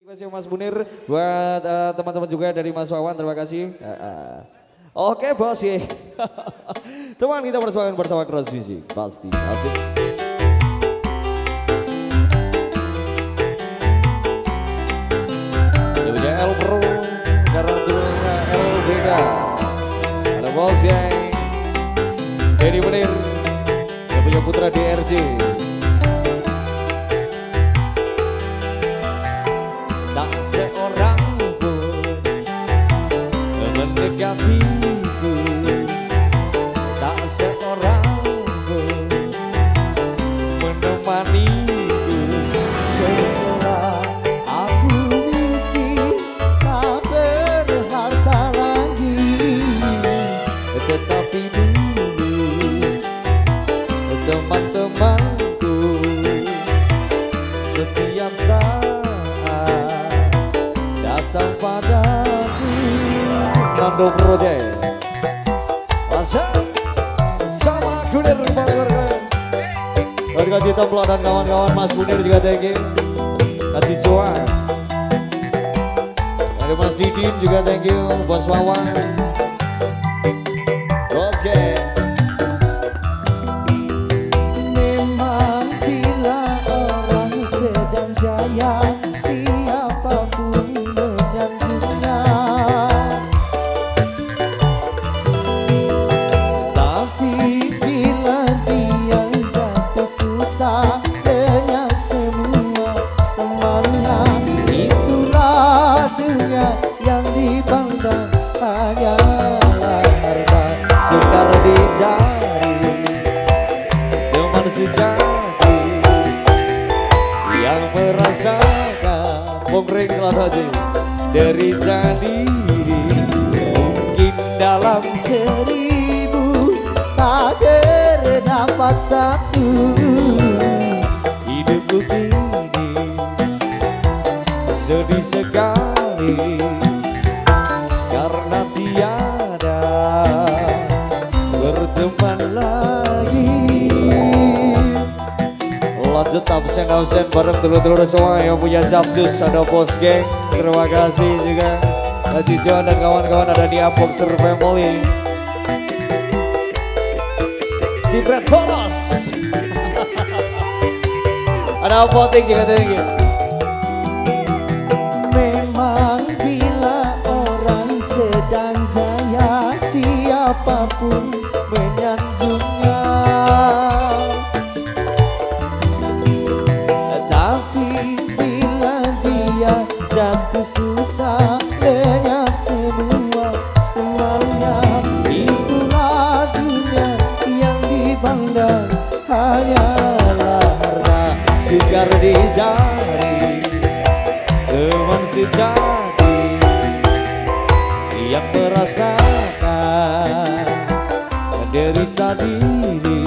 Terima kasih Mas Munir, buat teman-teman juga dari Mas Wawan, terima kasih. Oke bos ya. Teman kita bersama Cross Music, pasti asik. Ada L Pro, karena turunnya LBK. Ada bos ya, Denny Munir, yang punya putra DRJ. Tak seorang pun mendekatiku, tak seorang pun menemaniku. Setelah aku miskin, tak berharta lagi, Tetapi dulu teman-temanku setiap saat datang padaku. Nando Project masa sama Gunir Bangor. Warga Cita Plok dan kawan-kawan Mas Munir juga thank you. Kasih cuan. Ada Mas Didin juga thank you. Bos Wawan, Bos Gang. memang bila orang sedang jaya, siapapun menyanjungnya. Tapi bila dia jatuh susah, lenyap semua temannya. Itulah dunia yang dipandang hanyalah harta. Sukar dicari teman sejati yang merasakan mengering saja derita diri. Mungkin dalam 1000 tak terdapat satu. Hidupku kini sedih sekali karena tiada berteman lagi. Lanjut absen bareng telur-telur semua yang punya Japjus. Ada Bos Gang, terima kasih juga Haji Johan dan kawan-kawan ada di Apoxer Family. Cipret Bolos. Ada Apotek juga thank you. Memang bila orang sedang jaya, siapapun menyanjungnya. Tapi bila dia jatuh susah, lenyap semua temannya. Itulah dunia yang dipandang hanyalah harta. Sukar dicari teman sejati yang merasakan derita diri.